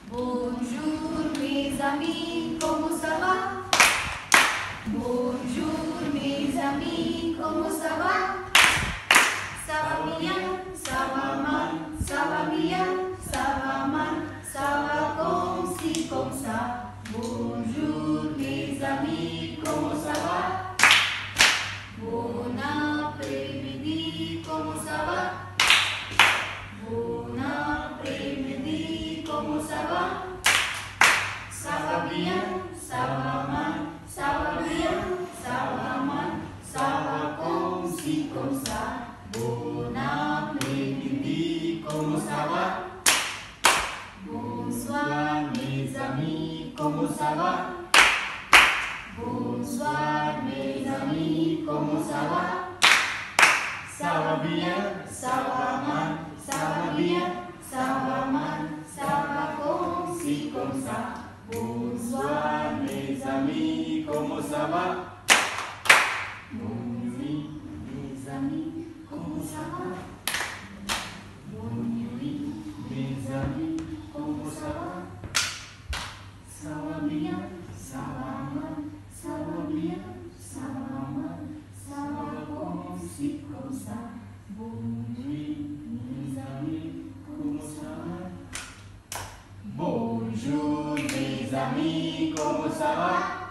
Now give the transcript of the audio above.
Bonjour mes amis, comment ça va? Bonjour mes amis, comment ça va? Ça va bien, ça va mal, ça va bien, ça va mal, ça va comme ci, comme ça. Bonjour mes amis, comment ça va? Bon après-midi, comment ça va? Bon après-midi, comment ça va? Ça va bien, ça va mal, ça va bien, ça va mal, ça va comme ci, comme ça. Bon après-midi, comment ça va? Bonsoir mes amis, comment ça va? Bonsoir mes amis, comment ça va? Ça va bien, ça va mal, ça va bien, ça va mal, ça va comme ci, comme ça. Bonsoir mes amis, comment ça va? Bonne nuit mes amis, comment ça va? Bonne nuit mes amis, comment ça va? Ça va bien, ça va mal, ça va bien, ça va mal, ça va comme ci, comme ça. Bonne nuit mes amis, comment ça va? Bonjour mes amis, comment ça va?